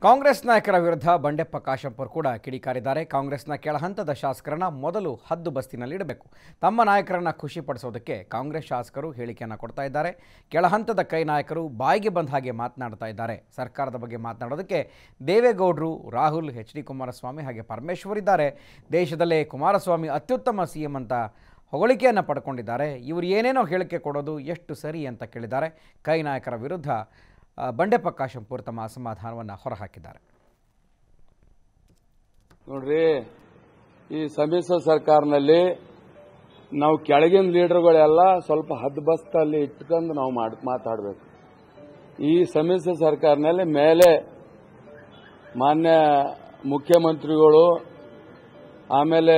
ಕಾಂಗ್ರೆಸ್ ನಾಯಕರ ವಿರುದ್ಧ ಬಂಡೆಪ್ಪ ಕಾಶೆಂಪೂರ್ ಕೂಡ ಕಿಡಿಕಾರಿದ್ದಾರೆ. ಕಾಂಗ್ರೆಸ್ನ ಕೆಳಹಂತದ ಶಾಸಕರನ್ನ ಮೊದಲು ಹದ್ದು ಬಸ್ತಿನಲ್ಲಿಡಬೇಕು. ತಮ್ಮ ನಾಯಕರನ್ನ ಖುಷಿಪಡಿಸೋದಕ್ಕೆ ಕಾಂಗ್ರೆಸ್ ಶಾಸಕರು ಹೇಳಿಕೆಯನ್ನು ಕೊಡ್ತಾ ಇದ್ದಾರೆ. ಕೆಳಹಂತದ ಕೈ ನಾಯಕರು ಬಾಯಿಗೆ ಬಂದ ಹಾಗೆ ಮಾತನಾಡ್ತಾ ಇದ್ದಾರೆ. ಸರ್ಕಾರದ ಬಗ್ಗೆ ಮಾತನಾಡೋದಕ್ಕೆ ದೇವೇಗೌಡರು, ರಾಹುಲ್, ಎಚ್ ಡಿ ಕುಮಾರಸ್ವಾಮಿ ಹಾಗೆ ಪರಮೇಶ್ವರ್ ಇದ್ದಾರೆ. ದೇಶದಲ್ಲೇ ಕುಮಾರಸ್ವಾಮಿ ಅತ್ಯುತ್ತಮ ಸಿಎಂ ಅಂತ ಹೊಗಳಿಕೆಯನ್ನು ಪಡ್ಕೊಂಡಿದ್ದಾರೆ. ಇವರು ಏನೇನೋ ಹೇಳಿಕೆ ಕೊಡೋದು ಎಷ್ಟು ಸರಿ ಅಂತ ಕೇಳಿದ್ದಾರೆ. ಕೈ ನಾಯಕರ ವಿರುದ್ಧ ಬಂಡೆಪ್ಪ ಕಾಶೆಂಪೂರ್ ತಮ್ಮ ಅಸಮಾಧಾನವನ್ನು ಹೊರಹಾಕಿದ್ದಾರೆ. ನೋಡ್ರಿ, ಈ ಸಮ್ಮಿಶ್ರ ಸರ್ಕಾರನಲ್ಲಿ ನಾವು ಕೆಳಗಿನ ಲೀಡರ್ಗಳೆಲ್ಲ ಸ್ವಲ್ಪ ಹದ್ಬಸ್ತಲ್ಲಿ ಇಟ್ಕೊಂಡು ನಾವು ಮಾತಾಡಬೇಕು. ಈ ಸಮ್ಮಿಶ್ರ ಸರ್ಕಾರನಲ್ಲಿ ಮೇಲೆ ಮಾನ್ಯ ಮುಖ್ಯಮಂತ್ರಿಗಳು, ಆಮೇಲೆ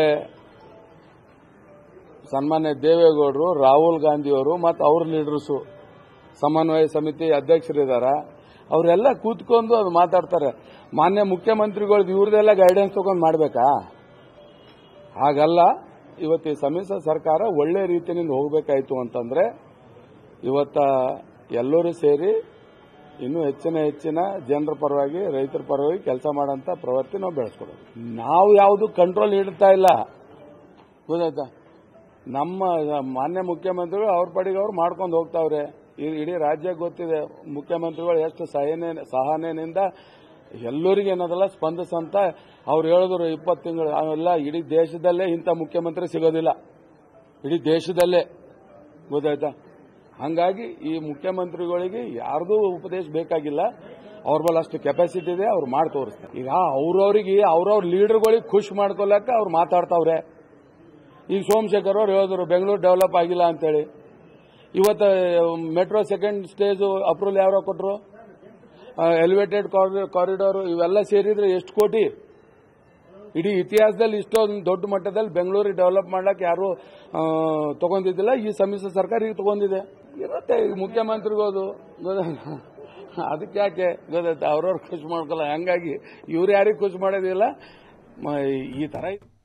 ಸನ್ಮಾನ್ಯ ದೇವೇಗೌಡರು, ರಾಹುಲ್ ಗಾಂಧಿಯವರು ಮತ್ತು ಅವ್ರ ಲೀಡರ್ಸು, ಸಮನ್ವಯ ಸಮಿತಿ ಅಧ್ಯಕ್ಷರಿದ್ದಾರೆ, ಅವರೆಲ್ಲ ಕೂತ್ಕೊಂಡು ಅದು ಮಾತಾಡ್ತಾರೆ. ಮಾನ್ಯ ಮುಖ್ಯಮಂತ್ರಿಗಳು ಇವ್ರದೆಲ್ಲ ಗೈಡೆನ್ಸ್ ತಗೊಂಡು ಮಾಡಬೇಕಾ? ಹಾಗಲ್ಲ. ಇವತ್ತು ಈ ಸಮ್ಮಿಶ್ರ ಸರ್ಕಾರ ಒಳ್ಳೆ ರೀತಿಯಿಂದ ಹೋಗಬೇಕಾಯಿತು ಅಂತಂದ್ರೆ ಇವತ್ತ ಎಲ್ಲರೂ ಸೇರಿ ಇನ್ನೂ ಹೆಚ್ಚಿನ ಜನರ ಪರವಾಗಿ, ರೈತರ ಪರವಾಗಿ ಕೆಲಸ ಮಾಡೋಂಥ ಪ್ರವೃತ್ತಿ ನಾವು ಬೆಳೆಸ್ಕೊಡೋದು. ನಾವು ಯಾವುದು ಕಂಟ್ರೋಲ್ ಇಡ್ತಾ ಇಲ್ಲ, ಗೊತ್ತಾಯ್ತಾ? ನಮ್ಮ ಮಾನ್ಯ ಮುಖ್ಯಮಂತ್ರಿಗಳು ಅವ್ರ ಪಡಿಗೆ ಅವ್ರು ಮಾಡ್ಕೊಂಡು ಹೋಗ್ತಾವ್ರೆ. ಇಡೀ ರಾಜ್ಯಕ್ಕೆ ಗೊತ್ತಿದೆ ಮುಖ್ಯಮಂತ್ರಿಗಳು ಎಷ್ಟು ಸಹನೆಯಿಂದ ಎಲ್ಲರಿಗೂ ಏನದಲ್ಲ ಸ್ಪಂದಿಸಂತ ಅವ್ರು ಹೇಳಿದ್ರು 20 ತಿಂಗಳು. ಅವೆಲ್ಲ ಇಡೀ ದೇಶದಲ್ಲೇ ಇಂಥ ಮುಖ್ಯಮಂತ್ರಿ ಸಿಗೋದಿಲ್ಲ, ಇಡೀ ದೇಶದಲ್ಲೇ, ಗೊತ್ತಾಯ್ತಾ? ಹಂಗಾಗಿ ಈ ಮುಖ್ಯಮಂತ್ರಿಗಳಿಗೆ ಯಾರ್ದೂ ಉಪದೇಶ ಬೇಕಾಗಿಲ್ಲ. ಅವ್ರ ಬಲ್ಲ ಅಷ್ಟು ಕೆಪಾಸಿಟಿ ಇದೆ, ಅವ್ರು ಮಾಡಿ ತೋರಿಸ್ತಾರೆ. ಈಗ ಅವ್ರವ್ರ ಲೀಡರ್ಗಳಿಗೆ ಖುಷಿ ಮಾಡ್ಕೊಳಕ್ಕೆ ಅವ್ರು ಮಾತಾಡ್ತಾವ್ರೆ. ಈಗ ಸೋಮಶೇಖರ್ ಅವ್ರು ಹೇಳಿದ್ರು ಬೆಂಗಳೂರು ಡೆವಲಪ್ ಆಗಿಲ್ಲ ಅಂತೇಳಿ. ಇವತ್ತು ಮೆಟ್ರೋ ಸೆಕೆಂಡ್ ಸ್ಟೇಜ್ ಅಪ್ರೂವಲ್ ಯಾರು ಕೊಟ್ಟರು? ಎಲಿವೇಟೆಡ್ ಕಾರಿಡಾರ್ ಇವೆಲ್ಲ ಸೇರಿದ್ರೆ ಎಷ್ಟು ಕೋಟಿ? ಇಡೀ ಇತಿಹಾಸದಲ್ಲಿ ಇಷ್ಟೊಂದು ದೊಡ್ಡ ಮಟ್ಟದಲ್ಲಿ ಬೆಂಗಳೂರಿಗೆ ಡೆವಲಪ್ ಮಾಡ್ಲಿಕ್ಕೆ ಯಾರು ತಗೊಂಡಿದ್ದಿಲ್ಲ. ಈ ಸಮ್ಮಿಶ್ರ ಸರ್ಕಾರ ಈಗ ತಗೊಂಡಿದೆ. ಇರುತ್ತೆ ಈಗ ಮುಖ್ಯಮಂತ್ರಿಗೋದು, ಅದಕ್ಕೆ ಯಾಕೆ ಗೊತ್ತಾಯ್ತು, ಅವ್ರವ್ರು ಖುಷಿ ಮಾಡ್ಕೊಲ್ಲ. ಹಂಗಾಗಿ ಇವ್ರು ಯಾರಿಗೆ ಖುಷಿ ಮಾಡೋದಿಲ್ಲ. ಈ ತರ